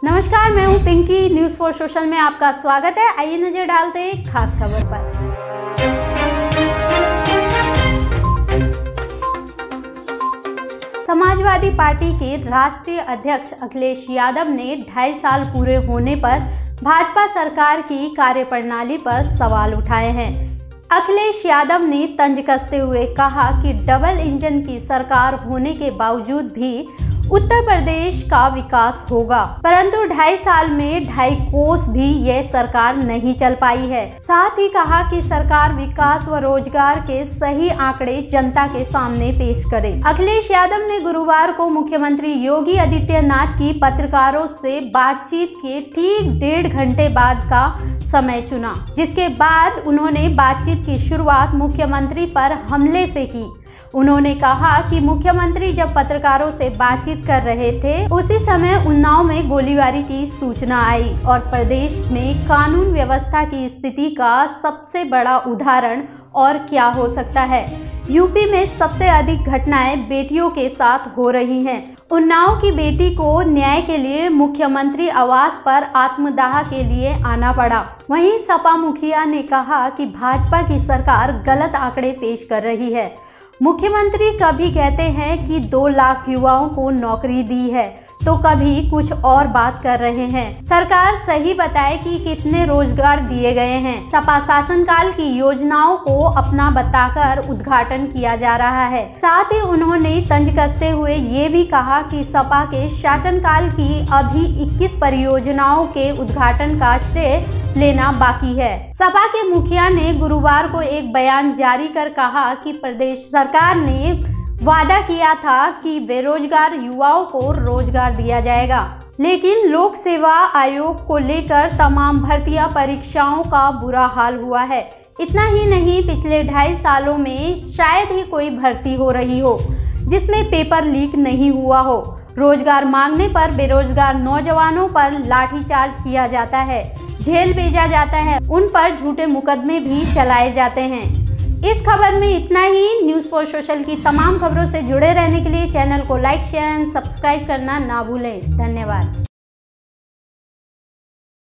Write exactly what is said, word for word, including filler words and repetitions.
नमस्कार, मैं हूं पिंकी। न्यूज़ फॉर सोशल में आपका स्वागत है। आइए नजर डालते हैं खास खबर पर। समाजवादी पार्टी के राष्ट्रीय अध्यक्ष अखिलेश यादव ने ढाई साल पूरे होने पर भाजपा सरकार की कार्यप्रणाली पर सवाल उठाए हैं। अखिलेश यादव ने तंज कसते हुए कहा कि डबल इंजन की सरकार होने के बावजूद भी उत्तर प्रदेश का विकास होगा, परंतु ढाई साल में ढाई कोस भी यह सरकार नहीं चल पाई है। साथ ही कहा कि सरकार विकास व रोजगार के सही आंकड़े जनता के सामने पेश करे। अखिलेश यादव ने गुरुवार को मुख्यमंत्री योगी आदित्यनाथ की पत्रकारों से बातचीत के ठीक डेढ़ घंटे बाद का समय चुना, जिसके बाद उन्होंने बातचीत की शुरुआत मुख्यमंत्री पर हमले से की। उन्होंने कहा कि मुख्यमंत्री जब पत्रकारों से बातचीत कर रहे थे, उसी समय उन्नाव में गोलीबारी की सूचना आई और प्रदेश में कानून व्यवस्था की स्थिति का सबसे बड़ा उदाहरण और क्या हो सकता है। यूपी में सबसे अधिक घटनाएं बेटियों के साथ हो रही हैं। उन्नाव की बेटी को न्याय के लिए मुख्यमंत्री आवास पर आत्मदाह के लिए आना पड़ा। वहीं सपा मुखिया ने कहा कि भाजपा की सरकार गलत आंकड़े पेश कर रही है। मुख्यमंत्री कभी कहते हैं कि दो लाख युवाओं को नौकरी दी है, तो कभी कुछ और बात कर रहे हैं। सरकार सही बताए कि कितने रोजगार दिए गए हैं। सपा शासनकाल की योजनाओं को अपना बताकर उद्घाटन किया जा रहा है। साथ ही उन्होंने तंज कसते हुए ये भी कहा कि सपा के शासनकाल की अभी इक्कीस परियोजनाओं के उद्घाटन का श्रेय लेना बाकी है। सपा के मुखिया ने गुरुवार को एक बयान जारी कर कहा कि प्रदेश सरकार ने वादा किया था कि बेरोजगार युवाओं को रोजगार दिया जाएगा, लेकिन लोक सेवा आयोग को लेकर तमाम भर्तियां परीक्षाओं का बुरा हाल हुआ है। इतना ही नहीं, पिछले ढाई सालों में शायद ही कोई भर्ती हो रही हो जिसमें पेपर लीक नहीं हुआ हो। रोजगार मांगने पर बेरोजगार नौजवानों पर लाठीचार्ज किया जाता है, जेल भेजा जाता है, उन पर झूठे मुकदमे भी चलाए जाते हैं। इस खबर में इतना ही। न्यूज़ फॉर सोशल की तमाम खबरों से जुड़े रहने के लिए चैनल को लाइक, शेयर एंड सब्सक्राइब करना ना भूलें। धन्यवाद।